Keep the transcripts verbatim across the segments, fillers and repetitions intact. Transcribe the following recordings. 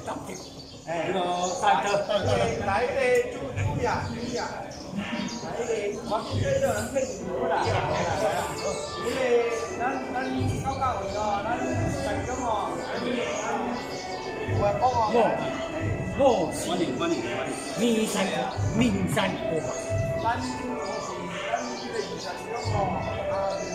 三条，哎，这个三条， 来个猪猪呀，猪呀，来个我这个人配牛啦，来啦，因为咱咱高教育哦，咱成功哦，咱我讲哦， 我我是名山名山国法， 咱是咱这个二十中哦，啊，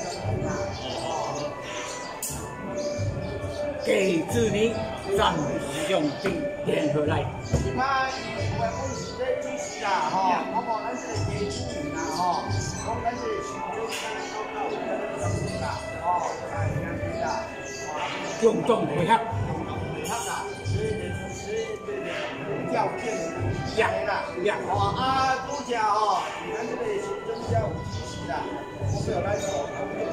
给子女咱兄弟联合来。 你看，我讲是这意思啦，吼，我讲咱这个街区啦，吼，讲咱这个市中咱高教育咱十啦，吼，来兄弟啦， 共同配合。 配合啦，所以所以这个条件呀啦， 呀， 哦啊，拄则吼，咱这个市中才有支持啦，我没有来说。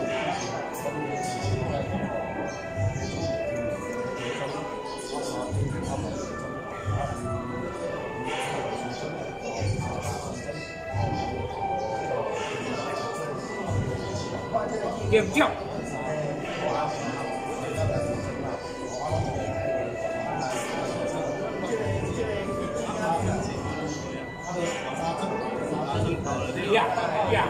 点叫。呀呀！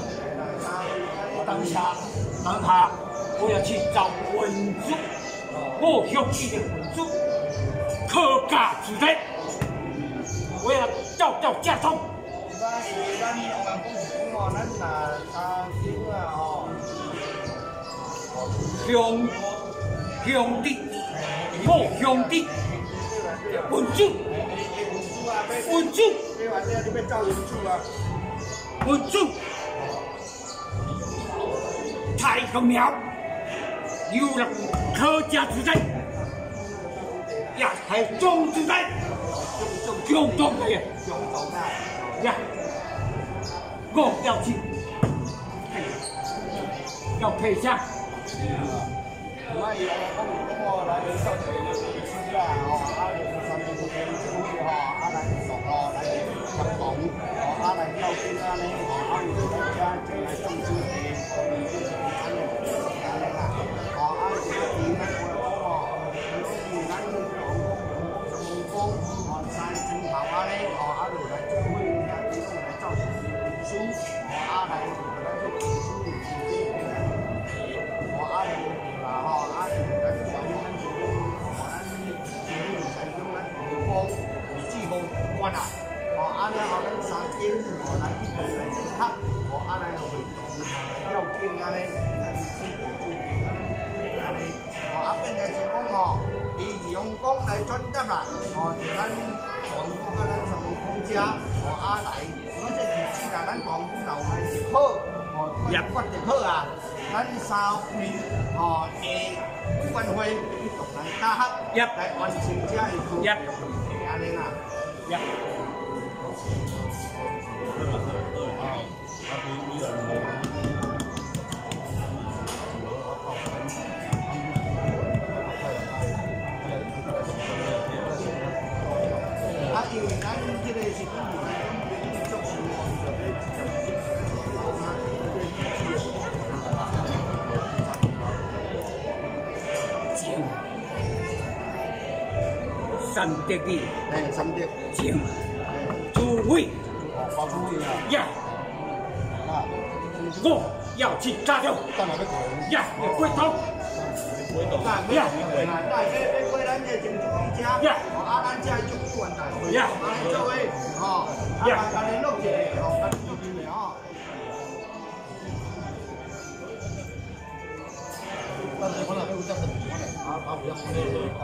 当下当下，我要去找文主，我兄弟的文主，可嘉之人，我要照照家中。 咱咱话讲是讲哦，咱若三兄啊吼， 兄兄弟，我兄弟，文主，文主， 你话这你要找文主啊？ 文主，太公庙有了可嘉之人，呀，还有中之人，中中的呀， 中中啊！ 呀。我要去，要退下。 唔係我講講我來收錢啦，哦，啊，三年前政府吼，啊來熟哦，來入房，哦，啊來交錢啊呢，哦，啊唔是大家就來種樹地，哦，就是安尼，安尼啦，哦，啊這個錢咱我講哦，就是咱講講成功，哦，三千頭啊呢，哦，啊就來做會啊，就是來造成書，哦，啊來咱做書的時間，哦，啊來啦吼，啊咱咱傳統咱是講，哦，咱節目是講咱地方地主好關啊，哦，啊咧吼咱三間，哦，咱去來整合，哦，啊來會要緊啊咧，咱是地主安尼，哦，啊變個是講吼，伊用講來轉接啦，哦，就咱全部啊咱什麼公家，哦，啊來，我這地主啊，咱廣府樓來是好，哦，決定好啊。咱三位吼嘅委員會去同咱打合，來完成這一個安尼啦。啊，因為咱這個是講咱講做事哦，就要直接講啊， 三德的， 哎，三德， 请诸位， 包诸位啊， 呀， 啊， 我要去加油， 干嘛要搞？ 呀，要回头， 回头，啊，呀，大家要回咱这政治家，呀，啊，咱这就不管大会，呀，啊，各位，吼，啊，咱联络一下，吼，咱这边的吼。但是可能有这个，啊啊，不要说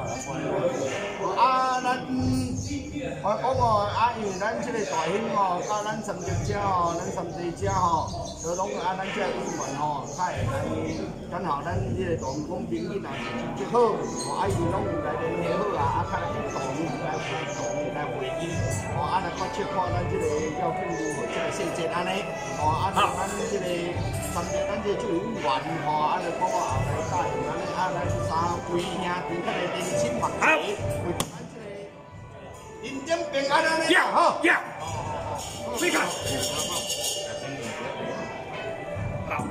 啊，咱我講哦，啊，因為咱這個大兄哦，甲咱三隻車哦，咱三隻車吼，就攏啊，咱這個員吼，較會來剛好咱這個同工朋友啊，成績好，哦，啊，伊攏有來聯繫好啊，啊，較來同來會同來會議，哦，啊，來確切看咱這個要緊如何這個細節安尼，哦，啊，咱這個三隻咱這就有緣吼，啊，就講話後來帶安尼，啊，咱三位兄弟較來連親密齊。人間平安啊！ 呀哈呀，非常好。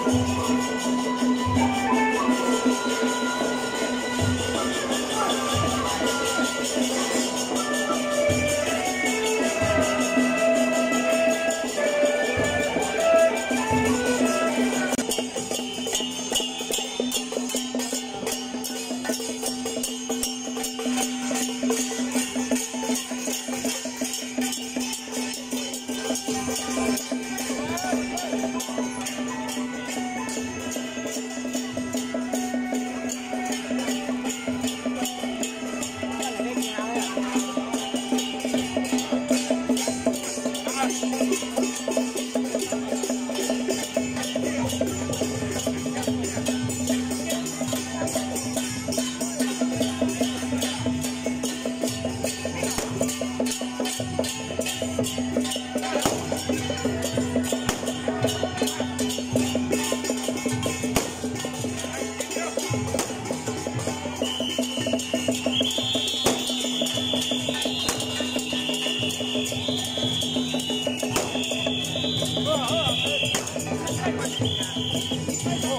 哦。